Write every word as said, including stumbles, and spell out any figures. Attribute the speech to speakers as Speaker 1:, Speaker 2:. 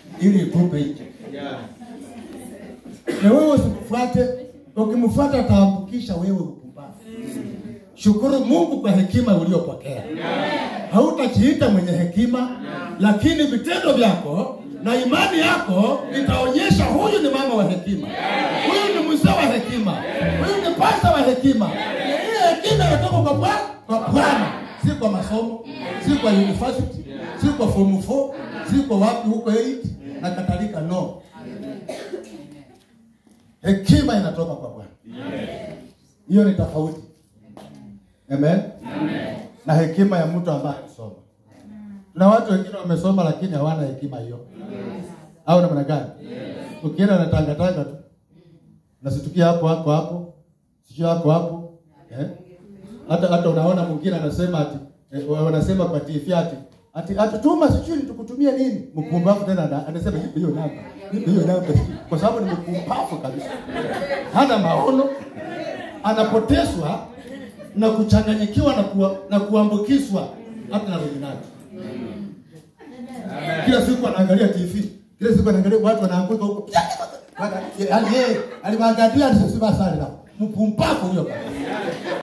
Speaker 1: ili ikupe hicho. Na wewe usifuate, ukimfuata ataambukisha wewe upumbavu. Shukuru Mungu kwa hekima uliyopokea. Hautajiita mwenye hekima, lakini vitendo vyako na imani yako itaonyesha huyu ni mama wa hekima. Huyu ni mzee wa hekima. Huyu ni pasta wa hekima. Hii hekima inatoka kwa Bwana, kwa Bwana, si kwa masomo, si kwa university, si kwa form four, si kwa wapi huko eight na kadhalika. No. Hekima inatoka kwa Bwana. Hiyo ni tofauti. Amen. Amen. Na hekima ya mtu ambaye amesoma. Na watu wengine wamesoma lakini hawana hekima hiyo. Yes. Au namna gani? Yes. Ukienda na tanga tanga tu. Nasitukia hapo hapo hapo. Sio hapo hapo. Eh? Hata hata unaona mwingine anasema ati eh, wanasema kwa T V ati ati atutuma sijui tukutumie nini? Mpumbavu tena anasema hiyo namba. Hiyo namba kwa sababu ni mpumbavu kabisa. Hana maono. Anapotezwa na kuchanganyikiwa na kuwa, na kuambukizwa hata na wengine. Kila siku anaangalia T V, kila siku anaangalia watu wanaanguka huko. Yaani yeye aliwaangalia alisema sana. Mpumbavu huyo.